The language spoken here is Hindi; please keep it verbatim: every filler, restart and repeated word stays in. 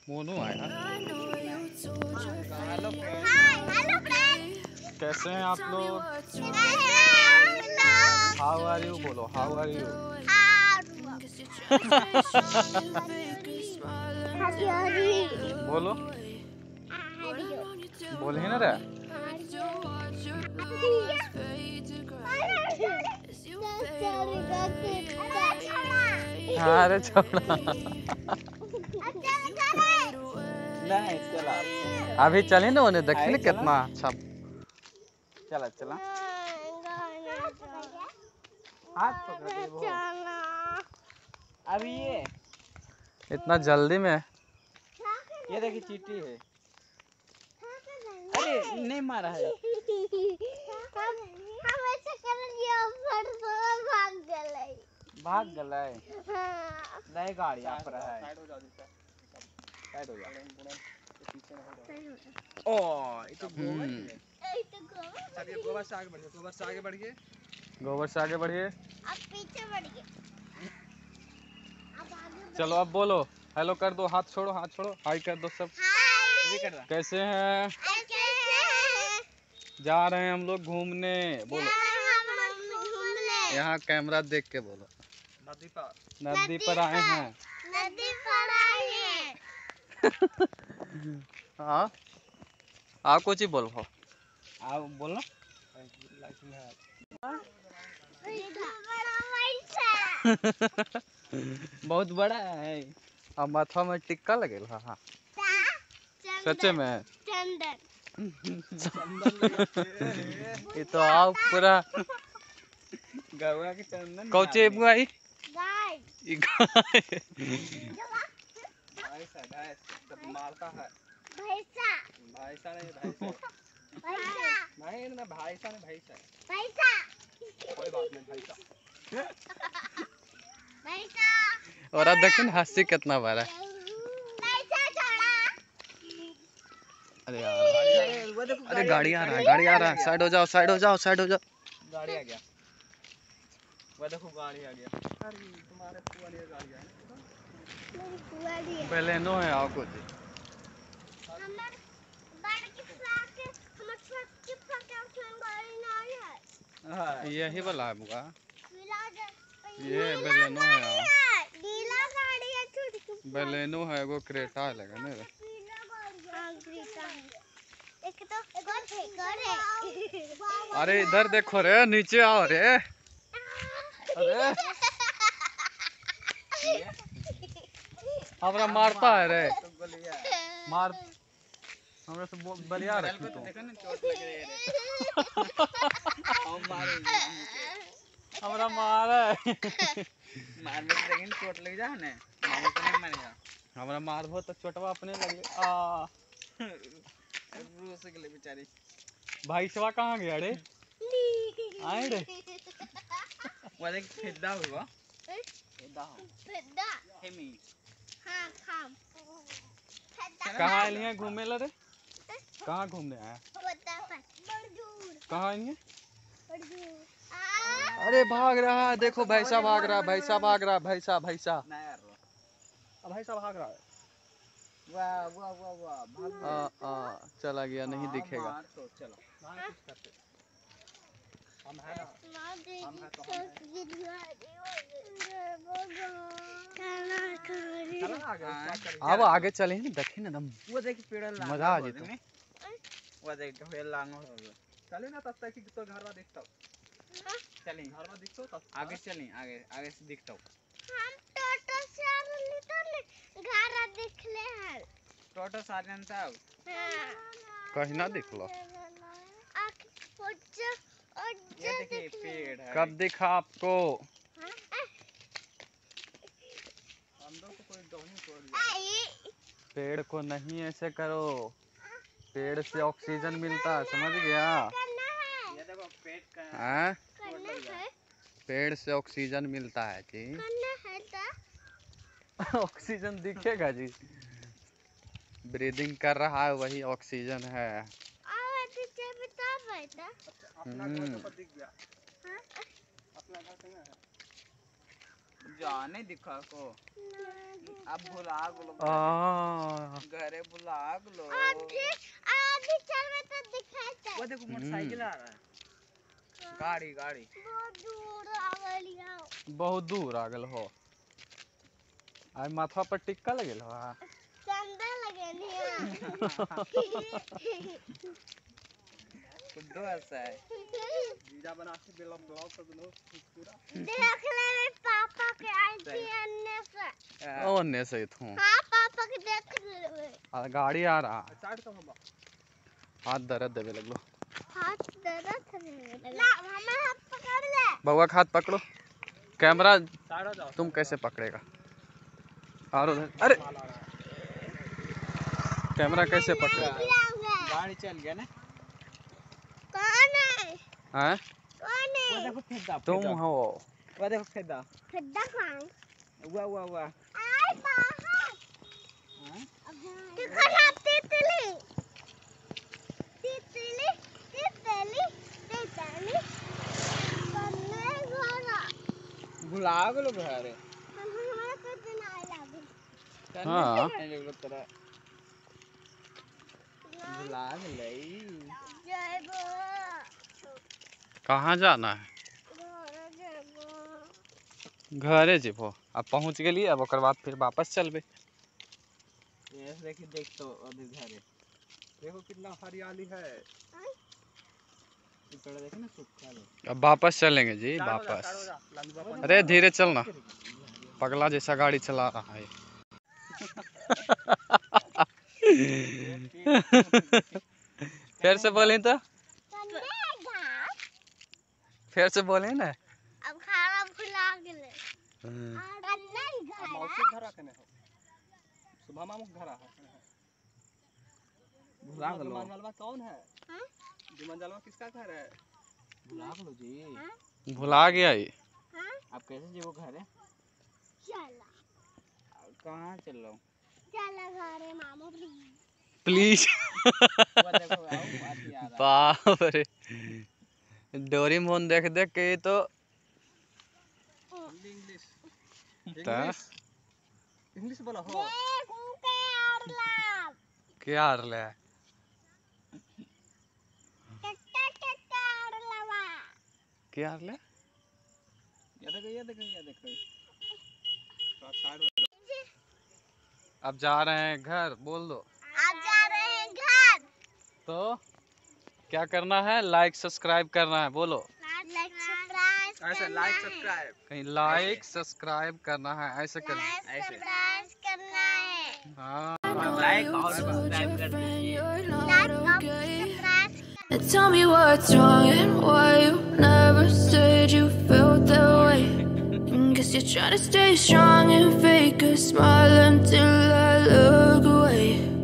मोनू आया। Hello friend. हेलो फ्रेंड, कैसे हैं आप लोग? कैसे हाउ आर यू बोलो, हाउ आर यू? बोलो, बोल ही ना रे। अरे छोड़ा। नहीं चला अभी चले ना उन्हें देखी ना कितना अच्छा। चला चला हाथ पकड़ दे वो। अभी ये इतना जल्दी में? ये देखिए चींटी है। अरे नहीं मारा है। भाग गए। नहीं गाड़ी आप रहा है। साइड हो जा। ओ ये तो गोबर है। अब ये गोबर से आगे बढ़िए, गोबर से आगे बढ़िए। गोबर से आगे बढ़िए। अब पीछे बढ़िए। चलो अब बोलो, हेलो कर दो, हाथ छोड़ो, हाथ छोड़ो, हाय कर दो सब। कैसे हैं? जा रहे हैं हम लोग घूमने। बोलो, यहाँ कैमरा देख के बोलो। नदी पर नदी पर आए हैं। नदी पर आए हैं। हाँ, आप कुछ ही बोलो। आप बोलना। बहुत बड़ा है। अब माथा में टिक्का लगेल। हाँ हाँ, सच्चे में। चंदन ये तो आप पूरा गवा के चंदन कौचे बुआई। गाय ये गाय। भैंसा भैंस सब मारता है। भैंसा भैंसा नहीं भैंसा भैंसा भाई ना भैंसा नहीं भैंसा भैंसा कोई बात नहीं भैंसा भैंसा। और अब देखिए ना हंसी कितना बड़ा है। भैंसा छोड़ा। अरे यार, वो देखो अरे गाड़ी आ रहा है, गाड़ी आ रहा है, साइड हो जाओ, साइड हो जाओ, साइड हो जाओ। गाड़ी आ गया। वो देखो गाड़ी आ गया। अरे तुम्हारे पुरानी गाड़ी है। मेरी पुरानी है। बेलेनो है आओ कुछ। हमर बड़ की फ्लैग के हमर छोट की फ्लैग के उसमें गाड़ी नहीं है। हां यही वाला है बुआ। फिलहाल ये बेलेनो है यार। नीला गाड़ी है छोटी। बेलेनो है, वो क्रेटा लगा ना। पीला गाड़ी है। हां क्रेटा है। एक तो गोल है गोल है। अरे इधर देखो रे, नीचे आओ रे। अरे हमरा मारता है रे, तो गोलियां मार हमरा से बोल बलिया चल रखी को तो। तो देखो ना चोट लग रही है। हम मारेंगे हमरा मारे। मार में लेकिन चोट लग जा ना मारे तो नहीं मारेगा। हमरा मारबो तो चोटवा अपने लगे। आ रूस के लिए बेचारी। भाई सवा कहाँ गया रे? आए रे। वो देख फिदा हुआ। फिदा हो फिदा हेमी हां खाम कहाँ लिए घूमे ला रे? कहाँ घूमने आया? बता बड़जूर कहाँ आएंगे? बड़जूर। अरे भाग रहा है, देखो भैंसा भाग रहा है, भैंसा भाग रहा है, भैंसा भैंसा ना यार भैंसा भाग रहा है। वाह वाह वाह वाह भाग आ, आ, चला गया, नहीं हाँ, दिखेगा। मार तो चलो भाग कुछ करते। हम है ना, हम है तो हम है। अब आगे चले ना, देखे ना दम वो देख पेड़ लांग मजा आ जेतो। वो देख ढेर लांग हो गया। चले ना तब तक कि तो घरवा दिखता हो। चलें घरवा दिखतो तब आगे चलें, आगे आगे से दिखता हो। हम टोटो से आ रहे घर दिखले हैं। टोटो साजन साहब कहीं ना दिखलो। ये देखिए पेड़ है। कब दिखा आपको? अंदर को कोई डोनी तोड़ दिया। पेड़ को नहीं ऐसे करो, पेड़ से ऑक्सीजन मिलता है, समझ गया? ये देखो पेट का हाँ? है पेड़ से ऑक्सीजन मिलता है जी। ऑक्सीजन दिखेगा जी, ब्रीदिंग कर रहा है वही ऑक्सीजन है। अपना घर तो दिख गया। अपना घर कहाँ है? जाने दिखा को अब भुला गलो आ घरे भुला गलो आधी आधी चल में तो दिखाता वो देखो मोटरसाइकिल आ रहा है गाड़ी गाड़ी बहुत दूर आवलिया बहुत दूर आ गल हो आई माथा पर टिक्का लगेल हो चंदा लगेनिया कुछ ऐसा है वीडियो बना के बिल ब्लॉग कर दो पूरा देख ले मेरे पापा के आईटी अन्य से ओ ने से थू हां पापा के देख ले आ गाड़ी आ रहा स्टार्ट कर हम हाथ दर्द देवे लगलो हाथ दर्द है ला हमें हाथ पकड़ ले बउआ का हाथ पकड़ो कैमरा स्टार्ट हो जाओ तुम कैसे पकड़ेगा और उधर अरे कैमरा कैसे पकड़ेगा गाड़ी चल गया ना कौन है हैं कौन वो है देखो फेदा तुम हो वो देखो फेदा फिद्दा खान हुआ हुआ हुआ आई बाहर हां देखो ना तितली तितली तितली तितली कन्ने घोड़ा भुला गलो घरे हम हमारा कुछ दिन आए लागे हाँ। लगलो तेरा भुला गलई जय बो कहाँ जाना है घोड़ा जय बो घरे जेबो अब पहुँच गेली अब ओकर बाद फिर वापस चलबे ये देखी देख तो अभी घरे देखो कितना हरियाली है पेड़ देखे ना सूखा है अब वापस चलेंगे जी स्टार्ट हो जा, वापस स्टार्ट हो जा, लंबा पहुंच अरे धीरे चलना पगला जैसा गाड़ी चला रहा है फिर से बोले तो कन्ने घास फिर से बोले ना अब खाना भुला गेले कन्ने घास मौसी घर आके हो सुबह मामू घर आ भुला गलो मंजलवा कौन है हां मंजलवा किसका घर है भुला गलो जी भुला गया ये हां आप कैसे जीवो घरे चला कहाँ चलो चला घरे मामू प्लीज वो देखो आओ आती आ रहा बाप रे डोरेमोन देख देख के ये तो इंग्लिश ता इंग्लिश इंग्लिश बोलो हो देख उनके और लाभ क्या ले टट्टा टट्टा और लवा क्या ले ये देखो ये देखो ये देखो स्टार्ट हो अब जा रहे हैं घर बोल दो आप जा रहे हैं घर तो क्या करना है लाइक सब्सक्राइब करना है बोलो लाइक सब्सक्राइब ऐसे लाइक सब्सक्राइब कहीं लाइक सब्सक्राइब करना है ऐसे करना है लाइक सब्सक्राइब करना है हाँ लाइक और सब्सक्राइब कर दीजिए लाइक और subscribe And tell me what's wrong and why you never said you felt that way. And guess you're trying to stay strong and fake a smile until I look away.